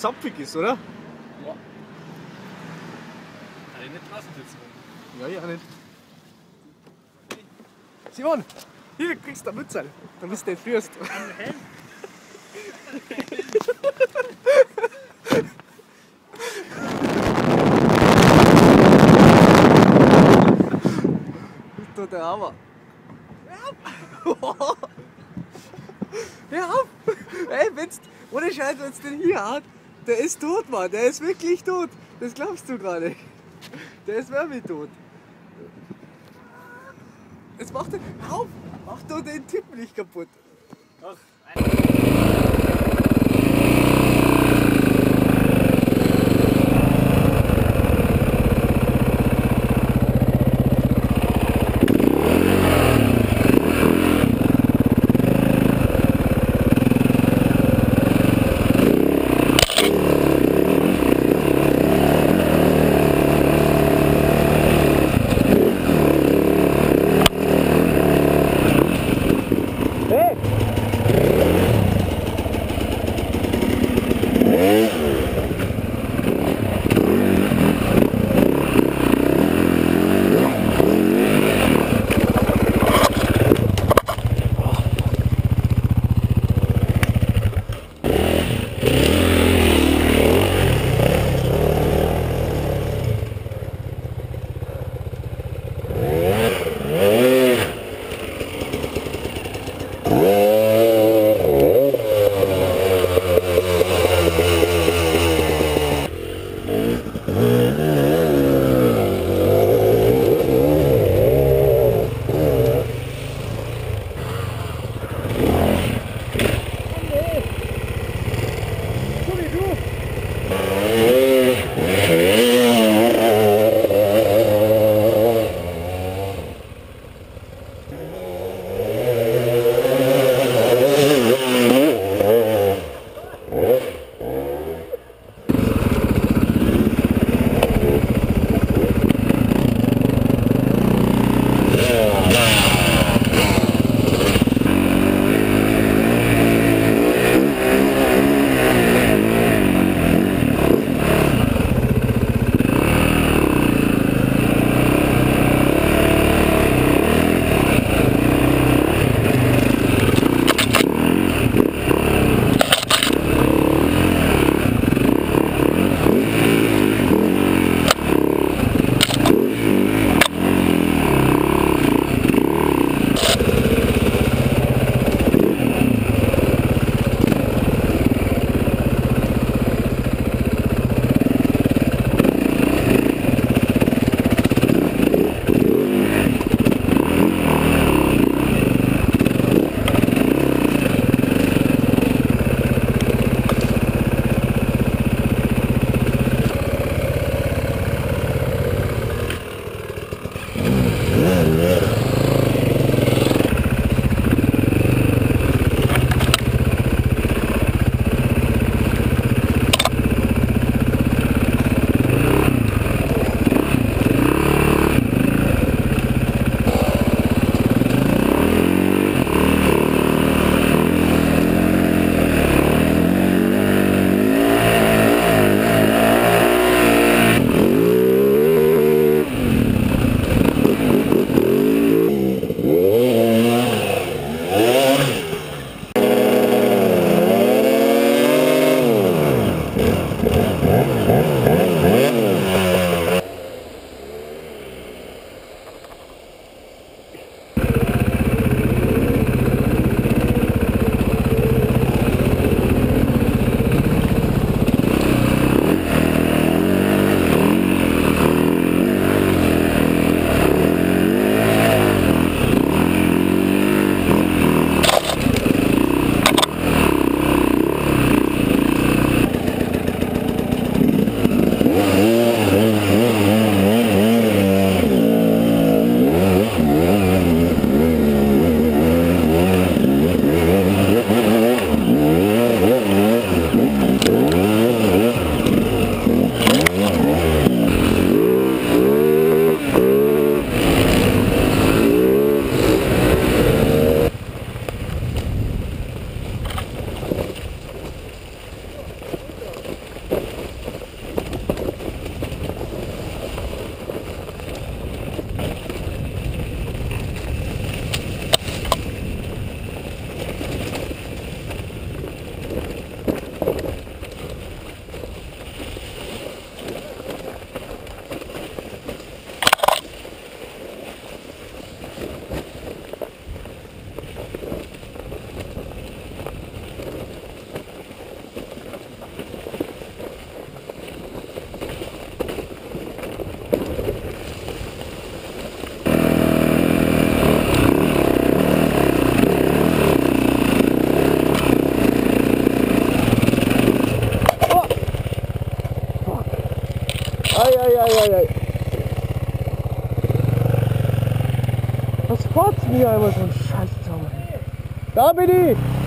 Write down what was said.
zapfig ist, oder? Ja. Kann ich nicht draußen sitzen. Ja, ich auch nicht. Simon, hier kriegst du eine Mütze, damit du nicht frierst. Das ist der Hammer. Hör auf! Ey, wenn's, ohne Scheiß, wenn es den hier hat, der ist tot, Mann. Der ist wirklich tot. Das glaubst du gar nicht. Der ist wirklich tot. Jetzt macht er. Hör auf! Mach doch den Typen nicht kaputt. Doch, Hey! Eieieiei. Was fährt mir immer so ein Scheiß zusammen? Da bin ich!